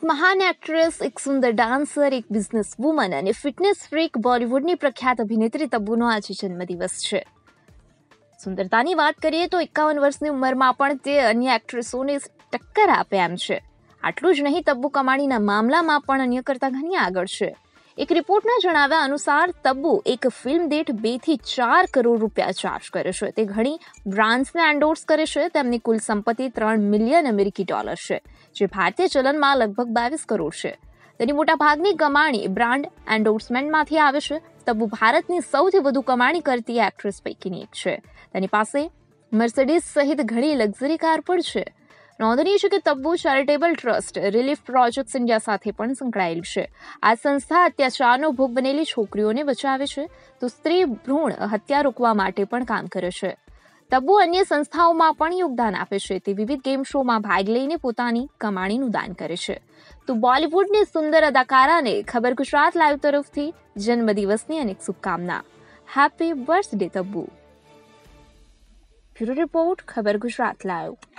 મહાન એક્ટ્રેસ, એક સુંદર ડાન્સર, એક બિઝનેસ વુમન અને ફિટનેસ ફ્રીક બોલિવૂડની પ્રખ્યાત અભિનેત્રી તબ્બુનો આજે જન્મદિવસ છે. સુંદરતાની વાત કરીએ તો 51 વર્ષની ઉંમરમાં પણ તે અન્ય એક્ટ્રેસોને ટક્કર આપે એમ છે. આટલું જ નહીં, તબ્બુ કમાણીના મામલામાં પણ અન્ય કરતાં ઘણી આગળ છે. એક રિપોર્ટના જણાવ્યા અનુસાર તબ્બુ એક ફિલ્મ દીઠ 2 થી 4 કરોડ રૂપિયા ચાર્જ કરે છે. તે ઘણી બ્રાન્ડ્સને એન્ડોર્સ કરે છે. તેમની કુલ સંપત્તિ $3 મિલિયન છે, જે ભારતીય ચલણમાં લગભગ 22 કરોડ છે. તેની મોટાભાગની કમાણી બ્રાન્ડ એન્ડોર્સમેન્ટમાંથી આવે છે. તબ્બુ ભારતની સૌથી વધુ કમાણી કરતી એક્ટ્રેસ પૈકીની એક છે. તેની પાસે મર્સિડીઝ સહિત ઘણી લક્ઝરી કાર પણ છે. નોંધનીય છે કે Tabbu charitable trust relief projects India સાથે પણ સંકળાયેલ છે. આ સંસ્થા અત્યાચારનો ભોગ બનેલી છોકરીઓને બચાવે છે તો સ્ત્રી ભ્રૂણ હત્યા રોકવા માટે પણ કામ કરે છે. તબ્બુ અન્ય સંસ્થાઓમાં પણ યોગદાન આપે છે. તે વિવિધ ગેમ શોમાં ભાગ લઈને પોતાની કમાણીનું દાન કરે છે. તો બોલિવૂડની સુંદર અદાકારાને ખબર ગુજરાત લાઈવ તરફથી જન્મદિવસની અનેક શુભકામના. Happy birthday Tabbu. Bureau report, ખબર ગુજરાત લાઈવ.